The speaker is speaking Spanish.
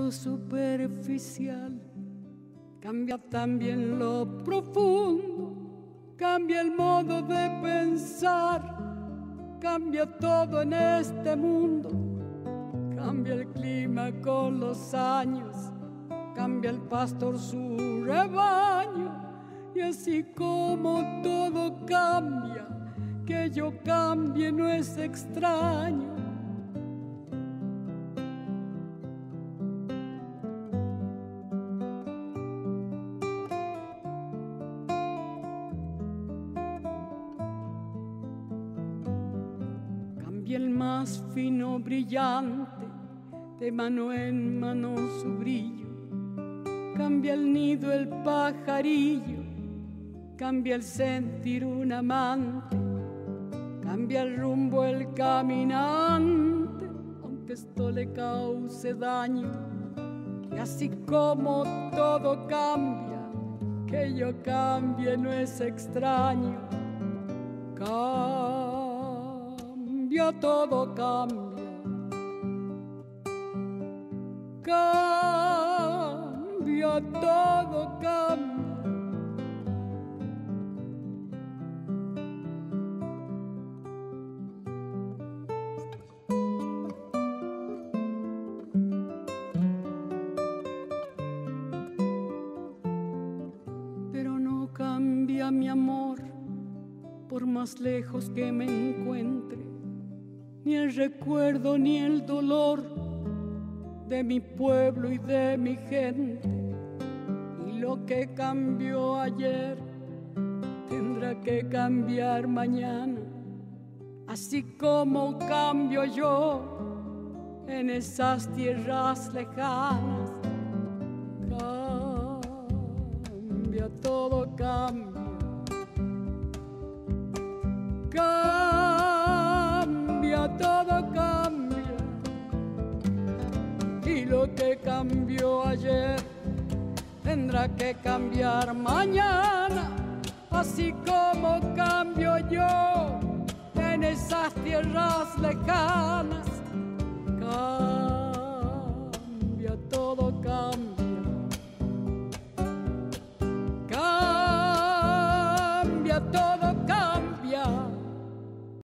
lo superficial, cambia también lo profundo, cambia el modo de pensar, cambia todo en este mundo, cambia el clima con los años, cambia el pastor su rebaño, y así como todo cambia, que yo cambie no es extraño. Cambia el más fino brillante, de mano en mano su brillo, cambia el nido el pajarillo, cambia el sentir un amante, cambia el rumbo el caminante, aunque esto le cause daño. Y así como todo cambia, que yo cambie no es extraño. Cambia, todo cambia, cambia, todo cambia. Pero no cambia mi amor, por más lejos que me encuentre, ni el recuerdo ni el dolor de mi pueblo y de mi gente. Y lo que cambió ayer tendrá que cambiar mañana, así como cambio yo en esas tierras lejanas. Cambia, todo cambia, cambia, todo cambia, y lo que cambió ayer tendrá que cambiar mañana, así como cambio yo en esas tierras lejanas.